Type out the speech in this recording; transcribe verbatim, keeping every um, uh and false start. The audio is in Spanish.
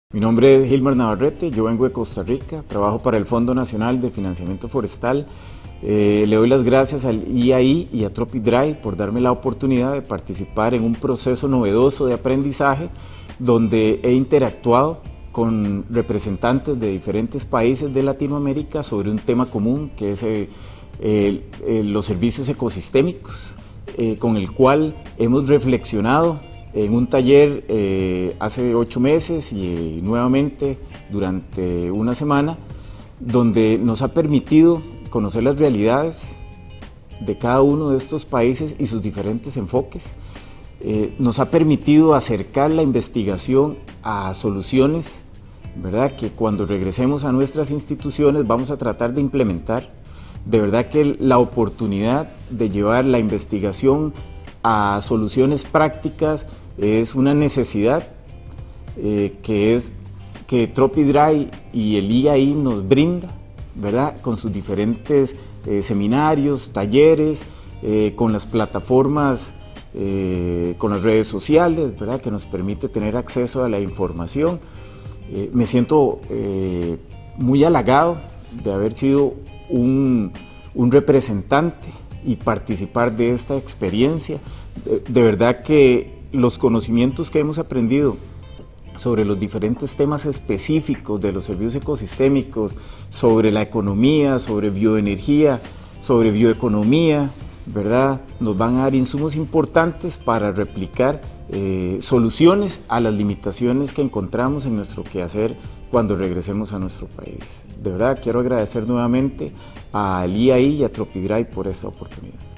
Mi nombre es Gilmar Navarrete, yo vengo de Costa Rica, trabajo para el Fondo Nacional de Financiamiento Forestal. Eh, le doy las gracias al I A I y a TropicDrive por darme la oportunidad de participar en un proceso novedoso de aprendizaje donde he interactuado con representantes de diferentes países de Latinoamérica sobre un tema común que es eh, eh, eh, los servicios ecosistémicos, eh, con el cual hemos reflexionado en un taller eh, hace ocho meses y eh, nuevamente durante una semana, donde nos ha permitido conocer las realidades de cada uno de estos países y sus diferentes enfoques. Eh, nos ha permitido acercar la investigación a soluciones, ¿verdad?, que cuando regresemos a nuestras instituciones vamos a tratar de implementar. De verdad que la oportunidad de llevar la investigación a soluciones prácticas es una necesidad eh, que es que TropicDrive y el I A I nos brinda, ¿verdad?, con sus diferentes eh, seminarios, talleres, eh, con las plataformas, eh, con las redes sociales, ¿verdad?, que nos permite tener acceso a la información. Eh, me siento eh, muy halagado de haber sido un, un representante y participar de esta experiencia. De, de verdad que los conocimientos que hemos aprendido sobre los diferentes temas específicos de los servicios ecosistémicos, sobre la economía, sobre bioenergía, sobre bioeconomía, ¿verdad?, nos van a dar insumos importantes para replicar eh, soluciones a las limitaciones que encontramos en nuestro quehacer cuando regresemos a nuestro país. De verdad quiero agradecer nuevamente al I A I y a TropicDrive por esta oportunidad.